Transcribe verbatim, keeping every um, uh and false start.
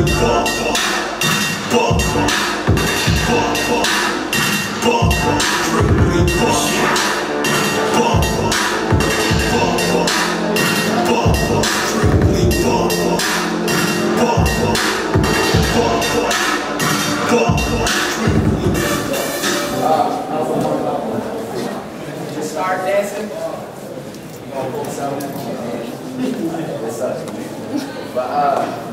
Just start dancing. You're gonna pull something. But uh